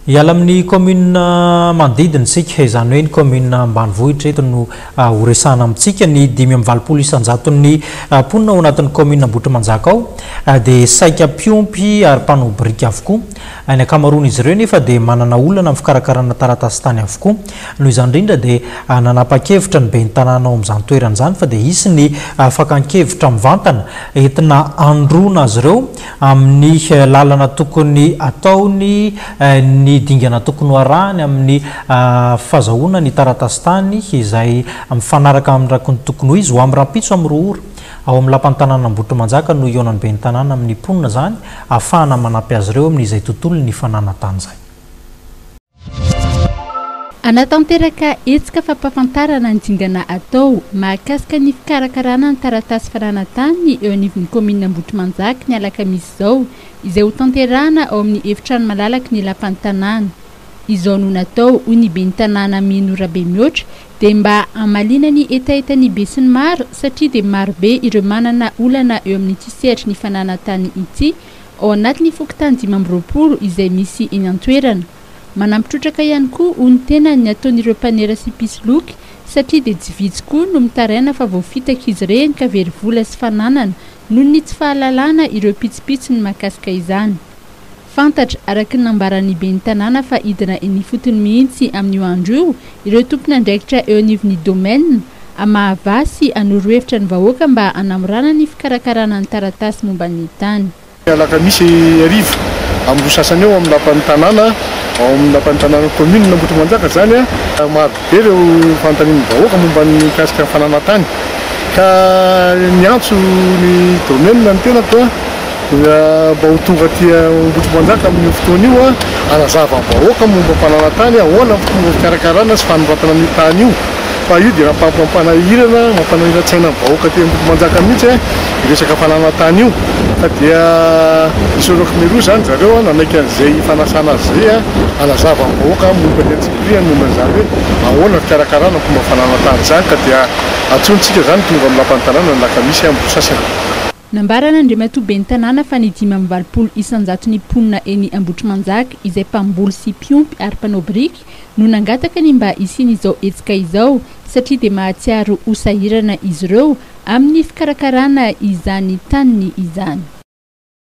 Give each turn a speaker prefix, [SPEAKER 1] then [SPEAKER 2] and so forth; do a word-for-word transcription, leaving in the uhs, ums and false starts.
[SPEAKER 1] Iala amin'ny commune manodidina isika izany hoe ny commune ambanivohitra eto no ho resahana amintsika ny dimy amby valopolo isanjato ny mponina ao anatin'ny commune Ambotrimanjaka ao dia saika mpiompy ary mpanao brika avokoa. Ny ankamaroan'izy ireo nefa dia manana olana amin'ny fikarakarana taratasy tany avokoa. Noho izany indrindra dia nanapa-kevitra ny ben'ny tanàna ao amin'izany toerana izany fa dia hisy ny fakan-kevitra mivantana entina androana azy ireo amin'ny lalana tokony ataony ny dingana tokony arahany amin'ny fahazahoana ny taratasy tany izay mifanaraka amin'ny rakony tokony ho izy ho amin'ny rampitso amin'ny roa ora ao amin'ny lapan'ny tanàna Ambotrimanjaka no ionan'ny ben'ny tanàna amin'ny mponina zany ahafahana manampy azy ireo amin'izay tontolo ny fanana tany zay.
[SPEAKER 2] Anatanteraka hetsika fampafantarana ny dingana atao mahakasika ny fikarakarana ny taratasy fananantany eo anivon'ny commune Ambotrimanjaka ny alakamisy izao izay ho tanterahana ao amin'ny efitrano malalaky ny lapan'ny tanàna. Izao no natao hoy ny ben'ny tanàna Menora be mihoatra dia mba hamalina ny etaetany be sy ny maro satria dia maro be ireo manana olana eo amin'ity sehatry ny fananantany ity ao anatin'ny fokontany dimy amby roapolo izay misy eny an-toerana. Manampitrotraka ihany koa ho ny tena ny ataon'ireo mpanera sy pisoloky satria dia tsy vitsy koa no mitaraina fa voafitaka izy ireny ka very vola sy fananana noho ny tsy fahalalana ireo pitsipitsy ny mahakasika izany. Fantatra araka ny nambaran'ny ben'ny tanàna fa hidina eny fotony mihitsy amin'io andro io ireo tompona andraikitra eo anivon'ny domaine amahavasy hanoro hevitra ny vahoaka mba hanamorana ny fikarakarana ny taratasy momba ny tany.
[SPEAKER 3] Alakamisy arivo amin'ny roa sasany eo amin'ny lapan'ny tanàna ao amin'ny lapan'ny tanàna commune Ambotrimanjaka zany a maro be ireo fanontanian'ny vahoaka momba ny mikasika fananantany ka niantso ny domaine ny tena toa mba ho tonga aty Ambotrimanjaka amin'ny fotoana io a anazava ny vahoaka momba fananantany ahoana fomba fikarakarana sy fanoratana ny tany io fa io dia mampanahirana mampanahira-tsaina ny vahoaka aty Ambotrimanjaka mihitsy resaka fananantany io fa dia isoroko miroa zany zareo nanaiky an'izay fanasana azy zay anazava ny vahoaka momba ny antsipirina momba an'izany hoe ahoana fikarakarana fomba fananantany zany ka dia antsontsika zany tonga amin'ny lapan'ny tanàna ny alakamisy amin'ny roa sasany.
[SPEAKER 2] Nambarana Andriamatoa ben'ny tanàna fa ny dimy amby valopolo isanjato ny mponina eny Ambotrimanjaka izay mpamboly sy mpiompy ary mpanao biriky no nangataka ny mba isian'izao hetsika izao satria dia mahatsiaro ho sahirana izy ireo amin'ny fikarakarana izany taniny izany.